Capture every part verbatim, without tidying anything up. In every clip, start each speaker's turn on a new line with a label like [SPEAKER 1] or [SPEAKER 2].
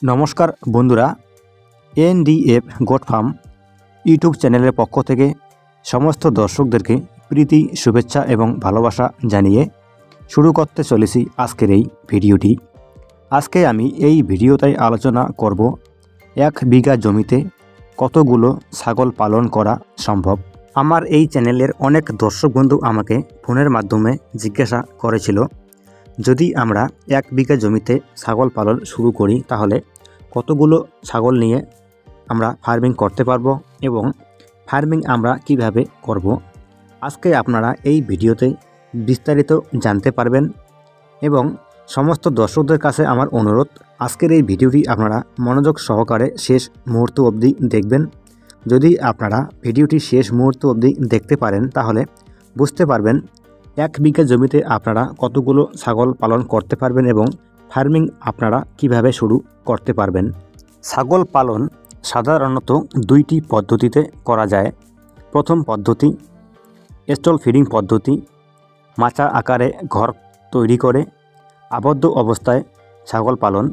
[SPEAKER 1] নমস্কার বন্ধুরা, NDF goat farm YouTube চ্যানেলের পক্ষ থেকে সমস্ত দর্শকদেরকে প্রীতি শুভেচ্ছা এবং ভালোবাসা জানিয়ে শুরু করতে চলেছি আজকের এই ভিডিওটি। আজকে আমি এই ভিডিওতে আলোচনা করব এক বিঘা জমিতে কতগুলো ছাগল পালন করা সম্ভব। আমার এই চ্যানেলের অনেক দর্শক বন্ধু আমাকে ফোনের মাধ্যমে জিজ্ঞাসা করেছিল, যদি আমরা এক বিঘা জমিতে ছাগল পালন শুরু করি তাহলে কতগুলো ছাগল নিয়ে আমরা ফার্মিং করতে পারবো এবং ফার্মিং আমরা কিভাবে করব। আজকে আপনারা এই ভিডিওতে বিস্তারিত জানতে পারবেন এবং সমস্ত দর্শকদের কাছে আমার অনুরোধ, আজকের এই ভিডিওটি আপনারা মনোযোগ সহকারে শেষ মুহূর্ত অবধি দেখবেন। যদি আপনারা ভিডিওটি শেষ মুহূর্ত অবধি দেখতে পারেন তাহলে বুঝতে পারবেন এক বিঘা জমিতে আপনারা কতগুলো ছাগল পালন করতে পারবেন এবং ফার্মিং আপনারা কিভাবে শুরু করতে পারবেন। ছাগল পালন সাধারণত দুইটি পদ্ধতিতে করা যায়। প্রথম পদ্ধতি স্টল ফিডিং পদ্ধতি, মাচা আকারে ঘর তৈরি করে আবদ্ধ অবস্থায় ছাগল পালন,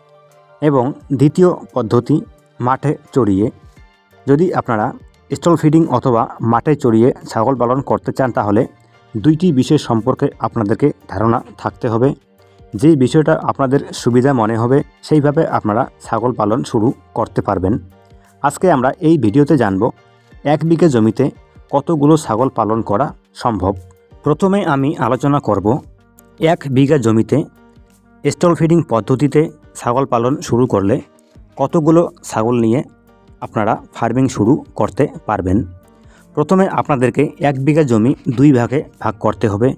[SPEAKER 1] এবং দ্বিতীয় পদ্ধতি মাঠে চড়িয়ে। যদি আপনারা স্টল ফিডিং অথবা মাঠে চড়িয়ে ছাগল পালন করতে চান তাহলে দুইটি বিষয় সম্পর্কে আপনাদেরকে ধারণা থাকতে হবে। যে বিষয়টা আপনাদের সুবিধা মনে হবে সেইভাবে আপনারা ছাগল পালন শুরু করতে পারবেন। আজকে আমরা এই ভিডিওতে জানব এক বিঘা জমিতে কতগুলো ছাগল পালন করা সম্ভব। প্রথমে আমি আলোচনা করব এক বিঘা জমিতে স্টল ফিডিং পদ্ধতিতে ছাগল পালন শুরু করলে কতগুলো ছাগল নিয়ে আপনারা ফার্মিং শুরু করতে পারবেন। প্রথমে আপনাদেরকে এক বিঘা জমি দুই ভাগে ভাগ করতে হবে।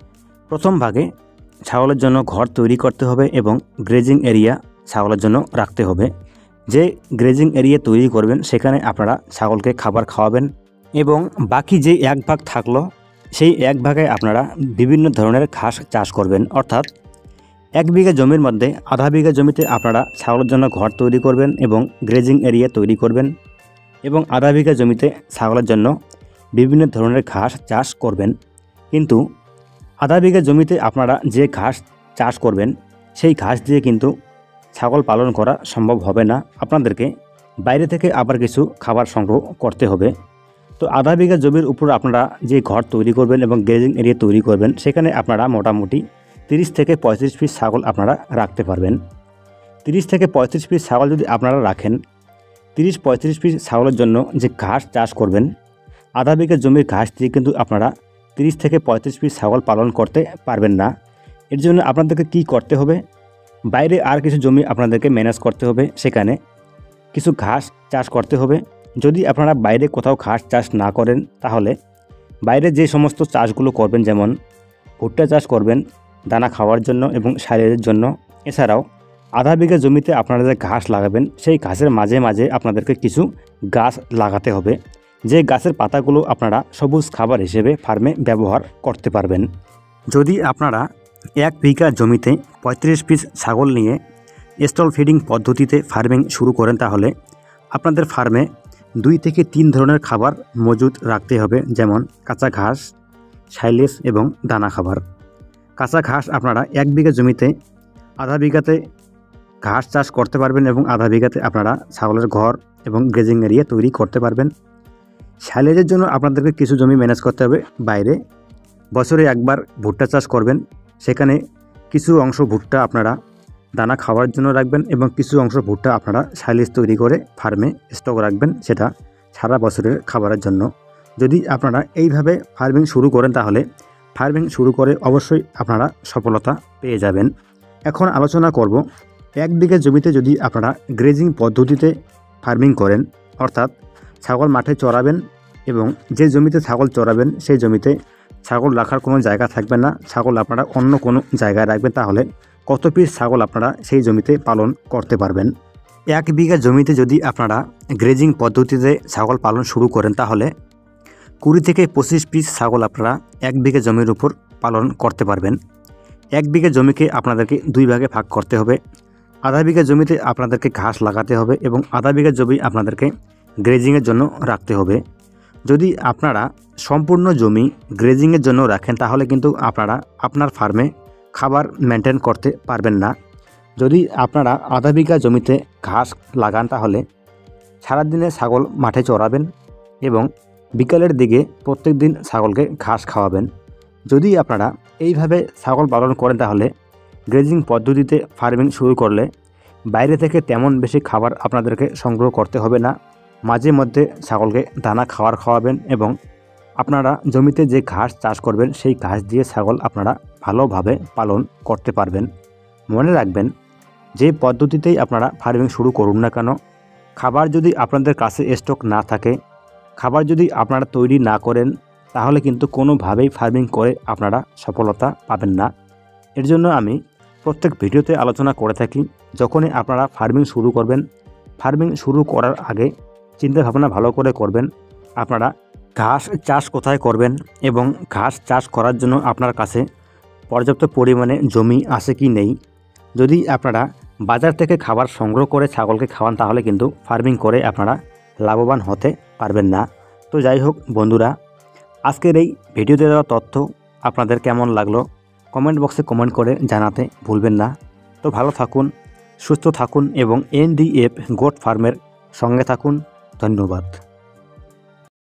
[SPEAKER 1] প্রথম ভাগে ছাগলের জন্য ঘর তৈরি করতে হবে এবং গ্রেজিং এরিয়া ছাগলের জন্য রাখতে হবে। যে গ্রেজিং এরিয়া তৈরি করবেন সেখানে আপনারা ছাগলকে খাবার খাওয়াবেন এবং বাকি যে এক ভাগ থাকলো সেই এক ভাগে আপনারা বিভিন্ন ধরনের ঘাস চাষ করবেন। অর্থাৎ এক বিঘা জমির মধ্যে আধা বিঘা জমিতে আপনারা ছাগলের জন্য ঘর তৈরি করবেন এবং গ্রেজিং এরিয়া তৈরি করবেন এবং আধা বিঘা জমিতে ছাগলের জন্য বিভিন্ন ধরনের ঘাস চাষ করবেন। কিন্তু আধা বিঘা জমিতে আপনারা যে ঘাস চাষ করবেন সেই ঘাস দিয়ে কিন্তু ছাগল পালন করা সম্ভব হবে না। আপনাদেরকে বাইরে থেকে আবার কিছু খাবার সংগ্রহ করতে হবে। তো আধা বিঘা জমির উপর আপনারা যে ঘর তৈরি করবেন এবং গ্রেজিং এরিয়া তৈরি করবেন সেখানে আপনারা মোটামুটি তিরিশ থেকে পঁয়ত্রিশ পিস ছাগল আপনারা রাখতে পারবেন। তিরিশ থেকে পঁয়ত্রিশ পিস ছাগল যদি আপনারা রাখেন, তিরিশ পঁয়ত্রিশ পিস ছাগলের জন্য যে ঘাস চাষ করবেন, আধা বিঘা জমির ঘাস দিয়ে কিন্তু আপনারা তিরিশ থেকে পঁয়ত্রিশ পিস ছাগল পালন করতে পারবেন না। এর জন্য আপনাদেরকে কি করতে হবে, বাইরে আর কিছু জমি আপনাদেরকে ম্যানেজ করতে হবে, সেখানে কিছু ঘাস চাষ করতে হবে। যদি আপনারা বাইরে কোথাও ঘাস চাষ না করেন তাহলে বাইরে যে সমস্ত চাষগুলো করবেন, যেমন ভুট্টা চাষ করবেন দানা খাওয়ার জন্য এবং সাইলেজের জন্য, এছাড়াও আধা বিঘা জমিতে আপনারা যে ঘাস লাগাবেন সেই ঘাসের মাঝে মাঝে আপনাদেরকে কিছু গাছ লাগাতে হবে, যে গাছের পাতাগুলো আপনারা সবুজ খাবার হিসেবে ফার্মে ব্যবহার করতে পারবেন। যদি আপনারা এক বিঘা জমিতে পঁয়ত্রিশ পিস ছাগল নিয়ে স্টল ফিডিং পদ্ধতিতে ফার্মিং শুরু করেন তাহলে আপনাদের ফার্মে দুই থেকে তিন ধরনের খাবার মজুদ রাখতে হবে, যেমন কাঁচা ঘাস, সাইলেজ এবং দানা খাবার। কাঁচা ঘাস আপনারা এক বিঘা জমিতে আধা বিঘাতে ঘাস চাষ করতে পারবেন এবং আধা বিঘাতে আপনারা ছাগলের ঘর এবং গ্রেজিং এরিয়া তৈরি করতে পারবেন। সাইলেজের জন্য আপনাদেরকে কিছু জমি ম্যানেজ করতে হবে বাইরে। বছরে একবার ভুট্টা চাষ করবেন, সেখানে কিছু অংশ ভুট্টা আপনারা দানা খাওয়ার জন্য রাখবেন এবং কিছু অংশ ভুট্টা আপনারা সাইলেজ তৈরি করে ফার্মে স্টক রাখবেন, সেটা সারা বছরের খাবারের জন্য। যদি আপনারা এইভাবে ফার্মিং শুরু করেন তাহলে ফার্মিং শুরু করে অবশ্যই আপনারা সফলতা পেয়ে যাবেন। এখন আলোচনা করব এক বিঘা জমিতে যদি আপনারা গ্রেজিং পদ্ধতিতে ফার্মিং করেন, অর্থাৎ ছাগল মাঠে চড়াবেন এবং যে জমিতে ছাগল চড়াবেন সেই জমিতে ছাগল রাখার কোনো জায়গা থাকবে না, ছাগল আপনারা অন্য কোনো জায়গায় রাখবেন, তাহলে কত পিস ছাগল আপনারা সেই জমিতে পালন করতে পারবেন। এক বিঘা জমিতে যদি আপনারা গ্রেজিং পদ্ধতিতে ছাগল পালন শুরু করেন তাহলে কুড়ি থেকে পঁচিশ পিস ছাগল আপনারা এক বিঘা জমির উপর পালন করতে পারবেন। এক বিঘা জমিকে আপনাদেরকে দুই ভাগে ভাগ করতে হবে। আধা বিঘা জমিতে আপনাদেরকে ঘাস লাগাতে হবে এবং আধা বিঘা জমি আপনাদেরকে গ্রেজিংয়ের জন্য রাখতে হবে। যদি আপনারা সম্পূর্ণ জমি গ্রেজিংয়ের জন্য রাখেন তাহলে কিন্তু আপনারা আপনার ফার্মে খাবার মেনটেন করতে পারবেন না। যদি আপনারা আধা বিঘা জমিতে ঘাস লাগান তাহলে সারাদিনে ছাগল মাঠে চড়াবেন এবং বিকালের দিকে প্রত্যেক দিন ছাগলকে ঘাস খাওয়াবেন। যদি আপনারা এইভাবে ছাগল পালন করেন তাহলে গ্রেজিং পদ্ধতিতে ফার্মিং শুরু করলে বাইরে থেকে তেমন বেশি খাবার আপনাদেরকে সংগ্রহ করতে হবে না। মাঝে মধ্যে ছাগলকে দানা খাবার খাওয়াবেন এবং আপনারা জমিতে যে ঘাস চাষ করবেন সেই ঘাস দিয়ে ছাগল আপনারা ভালোভাবে পালন করতে পারবেন। মনে রাখবেন, যে পদ্ধতিতেই আপনারা ফার্মিং শুরু করুন না কেন, খাবার যদি আপনাদের কাছে স্টক না থাকে, খাবার যদি আপনারা তৈরি না করেন, তাহলে কিন্তু কোনোভাবেই ফার্মিং করে আপনারা সফলতা পাবেন না। এর জন্য আমি প্রত্যেক ভিডিওতে আলোচনা করে থাকি, যখনই আপনারা ফার্মিং শুরু করবেন, ফার্মিং শুরু করার আগে চিন্তাভাবনা ভালো করে করবেন আপনারা ঘাস চাষ কোথায় করবেন এবং ঘাস চাষ করার জন্য আপনার কাছে পর্যাপ্ত পরিমাণে জমি আছে কি নেই। যদি আপনারা বাজার থেকে খাবার সংগ্রহ করে ছাগলকে খাওয়ান তাহলে কিন্তু ফার্মিং করে আপনারা লাভবান হতে পারবেন না। তো যাই হোক বন্ধুরা, আজকের এই ভিডিওতে দেওয়া তথ্য আপনাদের কেমন লাগলো কমেন্ট বক্সে কমেন্ট করে জানাতে ভুলবেন না। তো ভালো থাকুন, সুস্থ থাকুন এবং এনডিএফ গোট ফার্মের সঙ্গে থাকুন। ধন্যবাদ।